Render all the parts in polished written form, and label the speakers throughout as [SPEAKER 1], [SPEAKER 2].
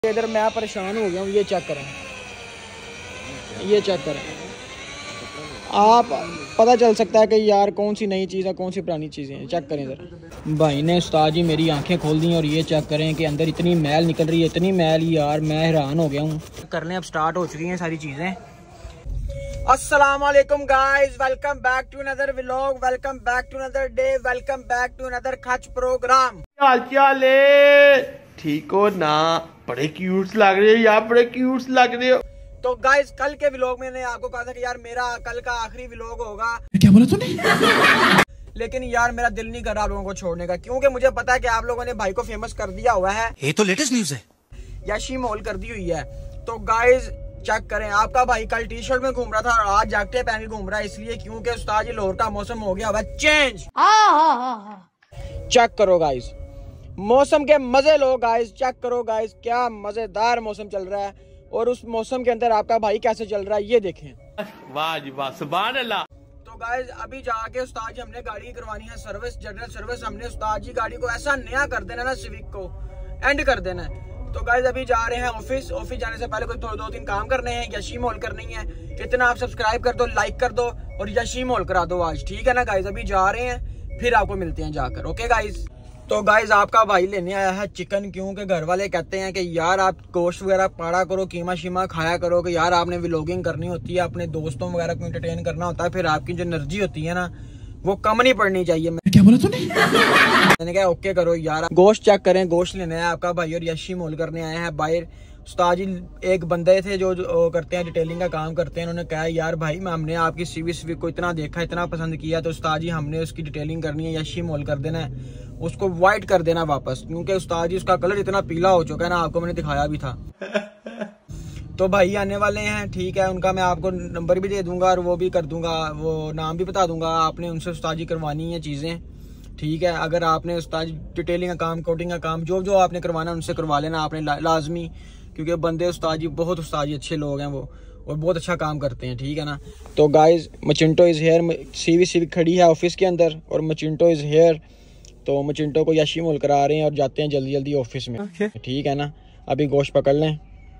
[SPEAKER 1] इधर मैं परेशान हो गया हूँ। ये चेक करें, ये चेक करें, आप पता चल सकता है कि यार कौन सी नई चीज़ है कौन सी पुरानी चीज़ें हैं। चेक करें इधर। भाई ने उस्ताद जी मेरी आंखें खोल दी और ये चेक करें कि अंदर इतनी मैल निकल रही है, इतनी मैल यार मैं हैरान हो गया हूँ। कर लें, अब स्टार्ट हो चुकी हैं सारी चीज़ें। अस्सलाम वालेकुम guys, welcome back to another vlog, welcome back to another day, welcome back to another खच प्रोग्राम।
[SPEAKER 2] हाल चाल है, ठीक हो ना? बड़े क्यूट लग रहे हो यार, बड़े क्यूट लग रहे हो।
[SPEAKER 1] तो गाइस कल के व्लॉग में मैंने आपको कहा था कि यार मेरा कल का आखिरी व्लॉग होगा।
[SPEAKER 2] क्या बोला तूने?
[SPEAKER 1] लेकिन यार मेरा दिल नहीं कर रहा आप लोगों को छोड़ने का, क्योंकि मुझे पता है कि आप लोगों ने भाई को फेमस कर दिया हुआ है।
[SPEAKER 2] ये तो लेटेस्ट न्यूज है,
[SPEAKER 1] यशी मॉल कर दी हुई है। तो गाइस चेक करें, आपका भाई कल टी शर्ट में घूम रहा था और आज जैकेट पहन के घूम रहा है, इसलिए क्योंकि उस्ताद जी लाहौर का मौसम हो गया हुआ चेंज। चेक करो गाइस, मौसम के मजे लो गाइस, चेक करो गाइस, क्या मजेदार मौसम चल रहा है और उस मौसम के अंदर आपका भाई कैसे चल रहा है ये देखें।
[SPEAKER 2] वाह जी वाह, सुभान अल्लाह।
[SPEAKER 1] तो गाइस अभी जाके उस्ताद जी हमने गाड़ी करवानी है सर्विस, जनरल सर्विस। हमने उस्ताद जी गाड़ी को ऐसा नया कर देना ना, सिविक को एंड कर देना है। तो गाइस अभी जा रहे हैं ऑफिस। ऑफिस जाने से पहले कोई दो तीन काम करने हैं, यशी मॉल करनी है। इतना आप सब्सक्राइब कर दो, लाइक कर दो और यशी मॉल करा दो आज, ठीक है ना गाइस? अभी जा रहे हैं, फिर आपको मिलते हैं जाकर, ओके गाइस? तो गाइस आपका भाई लेने आया है चिकन, क्योंकि घर वाले कहते हैं कि यार आप गोश्त वगैरह पाड़ा करो, कीमा शीमा खाया करो, कि यार आपने व्लॉगिंग करनी होती है, अपने दोस्तों वगैरह को एंटरटेन करना होता है, फिर आपकी जो एनर्जी होती है ना वो कम नहीं पड़नी चाहिए।
[SPEAKER 2] क्या बोला तूने?
[SPEAKER 1] मैंने कहा ओके करो यार। गोश्त चेक करें, गोश्त लेने आया आपका भाई और यशी मोल करने आए हैं बाहर। उस्ताद जी एक बंदे थे जो करते हैं, डिटेलिंग का काम करते हैं। उन्होंने कहा यार भाई हमने आपकी सीवी को इतना देखा, इतना पसंद किया, तो उस्ताद जी हमने उसकी डिटेलिंग करनी है, यशी मोल कर देना है, उसको व्हाइट कर देना वापस, क्योंकि उस्ताद जी उसका कलर इतना पीला हो चुका है ना, आपको मैंने दिखाया भी था। तो भाई आने वाले हैं, ठीक है, उनका मैं आपको नंबर भी दे दूंगा और वो भी कर दूंगा, वो नाम भी बता दूंगा। आपने उनसे उस्ताद जी करवानी है चीज़ें, ठीक है? अगर आपने उस्ताद डिटेलिंग का काम, कोटिंग का काम, जो जो आपने करवाना उनसे करवा लेना आपने लाजमी, क्योंकि बंदे उस्ताद जी बहुत उस्ताद जी अच्छे लोग हैं वो, और बहुत अच्छा काम करते हैं, ठीक है ना? तो गाइज मचिंटो इज़ हेयर, सीवी खड़ी है ऑफिस के अंदर और मचिंटो इज़ हेयर। तो मचिंटो को यशी मोल करा रहे हैं और जाते हैं जल्दी जल्दी ऑफिस में, ठीक है ना? अभी गोश्त पकड़ लें।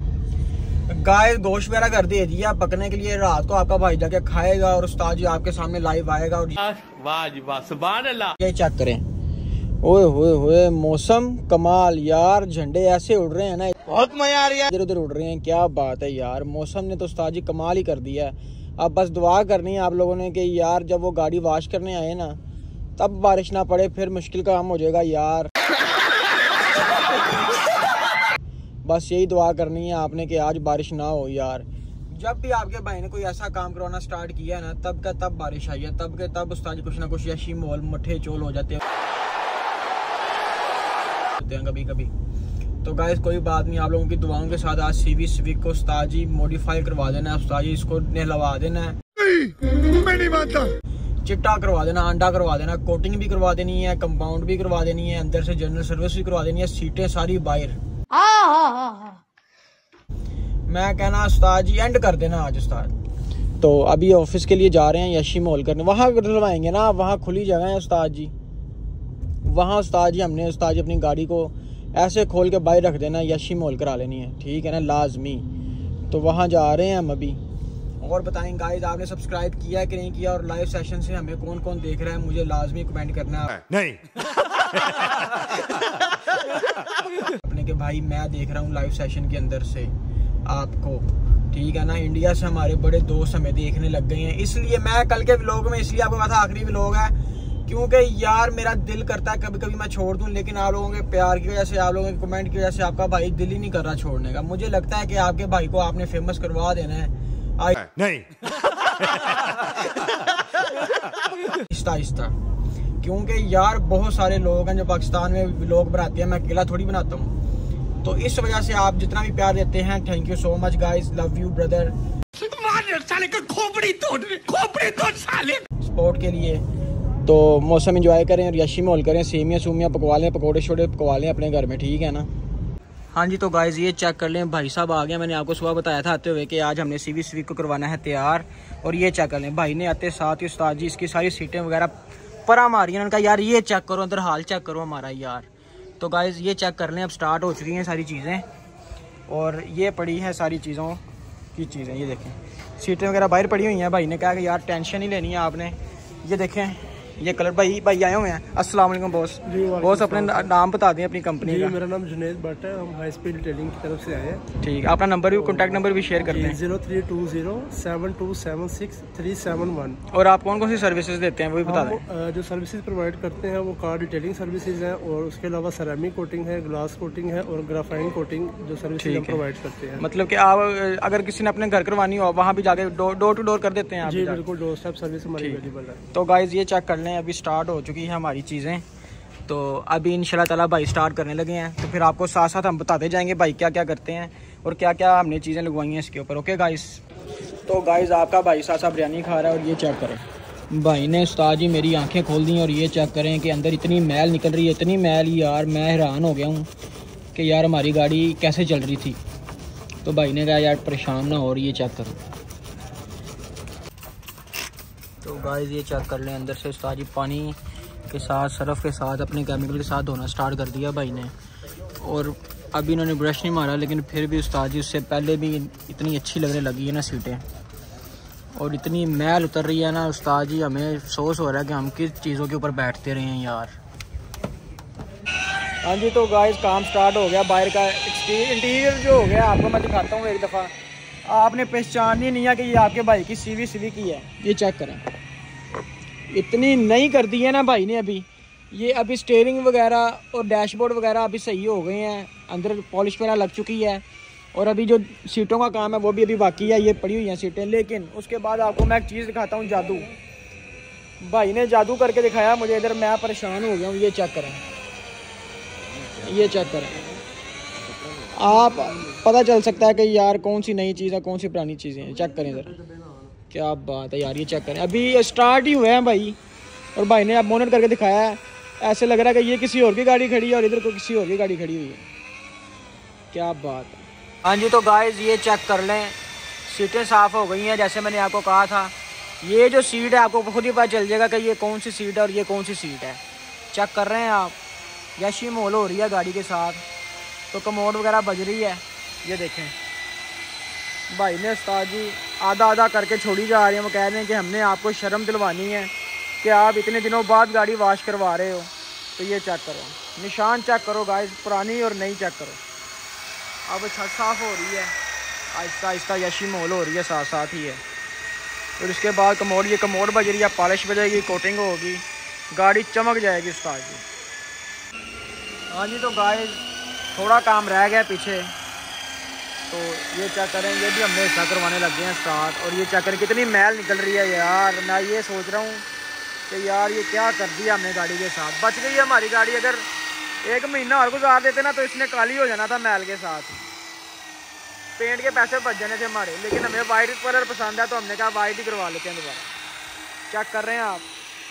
[SPEAKER 1] गाय गोश्त वगैरह कर दे दिया पकने के लिए, रात को आपका भाई जाके खाएगा और उस्ताद जी आपके सामने लाइव आएगा। और
[SPEAKER 2] वाह जी वाह, सुभान अल्लाह।
[SPEAKER 1] ये चेक करें, ओए होए होए मौसम कमाल यार, झंडे ऐसे उड़ रहे हैं ना,
[SPEAKER 2] बहुत मजा आ रहा है,
[SPEAKER 1] इधर उधर उड़ रहे हैं, क्या बात है यार। मौसम ने तो उस्ताद जी कमाल ही कर दिया है। अब बस दुआ करनी है आप लोगों ने कि यार जब वो गाड़ी वॉश करने आए ना तब बारिश ना पड़े, फिर मुश्किल काम हो जाएगा यार। बस यही दुआ करनी है आपने कि आज बारिश ना हो यार। जब भी आपके भाई ने कोई ऐसा काम करवाना स्टार्ट किया है ना, तब का तब बारिश आई है, तब के तब उस्ताद जी कुछ ना कुछ यशी मोल मठे चोल हो जाते हैं कभी कभी। तो गाइस कोई बात नहीं, आप लोगों की दुआओं के साथ आज सिविक को उस्ताद जी मॉडिफाई करवा देना है, उस्ताद जी इसको नहलवा देना है,
[SPEAKER 2] मैं नहीं मानता,
[SPEAKER 1] चिट्टा करवा देना, अंडा करवा देना, कोटिंग भी करवा देनी है, कंपाउंड भी करवा देनी है, अंदर से जनरल सर्विस भी करवा देनी है, सीटें सारी बाहर। मैं कहना उस्ताद जी एंड कर देना आज उस्ताद। तो अभी ऑफिस के लिए जा रहे हैं यशी मॉल करने, वहाँ डलवाएंगे ना, वहाँ खुली जगह है उस्ताद जी, वहाँ उस्ताद जी हमने उस्ताद जी अपनी गाड़ी को ऐसे खोल के बाहर रख देना, यशी मॉल करा लेनी है, ठीक है ना, लाजमी। तो वहाँ जा रहे हैं हम अभी। और बताएं गाइस आपने सब्सक्राइब किया कि नहीं किया, और लाइव सेशन से हमें कौन कौन देख रहा है मुझे लाजमी कमेंट करना है।
[SPEAKER 2] नहीं
[SPEAKER 1] अपने के भाई मैं देख रहा हूँ लाइव सेशन के अंदर से आपको, ठीक है ना? इंडिया से हमारे बड़े दोस्त हमें देखने लग गए हैं, इसलिए मैं कल के व्लॉग में इसलिए आपको कहा था आखिरी व्लॉग है, क्योंकि यार मेरा दिल करता है कभी कभी मैं छोड़ दूं, लेकिन आप लोगों के प्यार की वजह से, आप लोगों के कमेंट की वजह से आपका भाई दिल ही नहीं कर रहा छोड़ने का। मुझे लगता है कि आपके भाई को आपने फेमस करवा देना है
[SPEAKER 2] नहीं
[SPEAKER 1] आहिस्ता आहिस्ता, क्योंकि यार बहुत सारे लोग हैं जो पाकिस्तान में व्लॉग बनाते हैं, मैं अकेला थोड़ी बनाता हूँ। तो इस वजह से आप जितना भी प्यार देते हैं, thank you so much guys, love you brother.
[SPEAKER 2] साले का खोपड़ी तोड़ साले
[SPEAKER 1] स्पोर्ट के लिए। तो मौसम एंजॉय करें और यशी मॉल करें, सेमियाँ सूमियाँ पकवा लें, पकौड़े छोड़े पकवा लें अपने घर में, ठीक है ना? हाँ जी। तो गाइस ये चेक कर लें, भाई साहब आ गए। मैंने आपको सुबह बताया था आते हुए कि आज हमने सीवी को करवाना है तैयार, और ये चेक कर लें भाई ने आते साथ ही उस्ताद जी इसकी सारी सीटें वगैरह परा मारी हैं। उनका यार ये चेक करो, अंदर हाल चेक करो हमारा यार। तो गाइस ये चेक कर लें, अब स्टार्ट हो चुकी हैं सारी चीज़ें, और ये पड़ी है सारी चीज़ों की चीज़ें, ये देखें सीटें वगैरह बाहर पड़ी हुई हैं। भाई ने कहा कि यार टेंशन ही लेनी है आपने। ये देखें ये कलर, भाई आए हुए हैं। अस्सलाम वालेकुम बॉस। बॉस अपने नाम बता दें अपनी कंपनी का।
[SPEAKER 3] मेरा नाम जुनैद भट्ट है, हम हाई स्पीड रिटेलिंग की तरफ से आए हैं।
[SPEAKER 1] ठीक, अपना नंबर भी कॉन्टैक्ट नंबर भी शेयर करते हैं।
[SPEAKER 3] 03207276
[SPEAKER 1] और आप कौन कौन सी सर्विसेज देते हैं वो भी बता दें।
[SPEAKER 3] जो सर्विसेज प्रोवाइड करते हैं वो कार डिटेलिंग सर्विसेज हैं, और उसके अलावा सेरामिक कोटिंग है, ग्लास कोटिंग है और ग्राफाइन कोटिंग जो सर्विसेज हम प्रोवाइड करते हैं।
[SPEAKER 1] मतलब कि आप अगर किसी ने अपने घर करवानी हो वहाँ भी जाके डोर टू डोर कर देते हैं आप?
[SPEAKER 3] जी बिल्कुल, डोर स्टेप सर्विस हमारी अवेलेबल है।
[SPEAKER 1] तो गाइज ये चेक कर लें, अभी स्टार्ट हो चुकी है हमारी चीज़ें। तो अभी इंशाल्लाह ताला भाई स्टार्ट करने लगे हैं, तो फिर आपको साथ साथ हम बताते जाएंगे भाई क्या क्या करते हैं और क्या क्या हमने चीज़ें लगवाई हैं इसके ऊपर। Okay guys. तो गाइस आपका भाई साथ साथ बिरयानी खा रहा है और ये चेक करें, भाई ने उस्ताद जी मेरी आंखें खोल दी और ये चेक करें कि अंदर इतनी मैल निकल रही है, इतनी मैल यार मैं हैरान हो गया हूँ कि यार हमारी गाड़ी कैसे चल रही थी। तो भाई ने कहा यार परेशान ना हो, और ये चेक करो। तो गाइस ये चेक कर लें, अंदर से उस्ताद जी पानी के साथ सरफ के साथ अपने केमिकल के साथ धोना स्टार्ट कर दिया भाई ने। और अभी इन्होंने ब्रश नहीं मारा, लेकिन फिर भी उस्ताद जी उससे पहले भी इतनी अच्छी लगने लगी है ना सीटें, और इतनी मैल उतर रही है ना उस्ताद जी, हमें अफसोस हो रहा है कि हम किस चीज़ों के ऊपर बैठते रहे हैं यार। हाँ जी, तो गाइस काम स्टार्ट हो गया। बाहर का इंटीरियर जो हो गया आपको मैं दिखाता हूँ एक दफ़ा। आपने पहचान ही नहीं है कि ये आपके भाई की सीवी की है। ये चेक करें, इतनी नई कर दी है ना भाई ने अभी। ये अभी स्टीयरिंग वगैरह और डैशबोर्ड वगैरह अभी सही हो गए हैं, अंदर पॉलिश वगैरह लग चुकी है, और अभी जो सीटों का काम है वो भी अभी बाकी है, ये पड़ी हुई हैं सीटें। लेकिन उसके बाद आपको मैं एक चीज़ दिखाता हूँ, जादू। भाई ने जादू करके दिखाया मुझे इधर, मैं परेशान हो गया हूँ। ये चेक करें, ये चेक करें, आप पता चल सकता है कि यार कौन सी नई चीज़ है कौन सी पुरानी चीज़ें हैं। चेक करें इधर, क्या बात है यार। ये चेक करें, अभी स्टार्ट ही हुए हैं भाई, और भाई ने अब मोनेट करके दिखाया है। ऐसे लग रहा है कि ये किसी और की गाड़ी खड़ी है और इधर को किसी और की गाड़ी खड़ी हुई है। क्या बात है। हाँ जी, तो गाइस ये चेक कर लें, सीटें साफ़ हो गई हैं जैसे मैंने आपको कहा था। ये जो सीट है आपको खुद ही पता चल जाएगा कि ये कौन सी सीट है और ये कौन सी सीट है। चेक कर रहे हैं आप, यशी मोल हो रही है गाड़ी के साथ। तो कमोड वगैरह बज रही है, ये देखें। भाई ने उस्ताद जी आधा आधा करके छोड़ी जा रही है। वो कह रहे हैं कि हमने आपको शर्म दिलवानी है कि आप इतने दिनों बाद गाड़ी वॉश करवा रहे हो। तो ये चेक करो, निशान चेक करो गाइस, पुरानी और नई चेक करो। अब छत साफ़ हो रही है, आहिस्ता आहिस्ता यशी मोल हो रही है, साथ साथ ही है। और उसके बाद कमोड, ये कमोड बज रही है, पॉलिश बजेगी, कोटिंग होगी, गाड़ी चमक जाएगी उस्ताद जी। हाँ जी, तो गाइस थोड़ा काम रह गया पीछे, तो ये चेक करें, ये भी हमने हिस्सा करवाने लग गए हैं स्टार्ट। और ये चेक करें कितनी मैल निकल रही है यार। मैं ये सोच रहा हूँ कि यार ये क्या कर दिया हमने गाड़ी के साथ। बच गई है हमारी गाड़ी, अगर एक महीना और गुजार देते ना तो इसने काली हो जाना था मैल के साथ, पेंट के पैसे बच जाने थे हमारे। लेकिन हमें वाइट कलर पसंद है तो हमने कहा वाइट ही करवा लेते हैं दोबारा। चेक कर रहे हैं आप,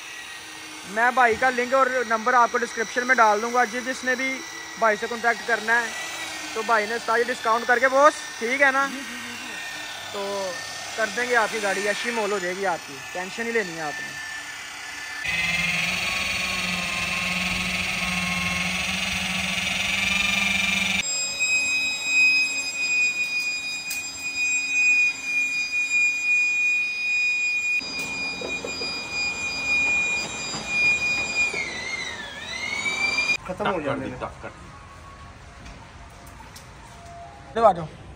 [SPEAKER 1] मैं भाई का लिंक और नंबर आपको डिस्क्रिप्शन में डाल दूँगा। जिसने भी भाई से कॉन्टैक्ट करना है तो भाई ने सारी डिस्काउंट करके, बॉस ठीक है ना, तो कर देंगे आपकी गाड़ी, अच्छी मोल हो जाएगी आपकी, टेंशन ही लेनी है आपने।
[SPEAKER 3] खत्म हो जाने
[SPEAKER 1] आ जाओ।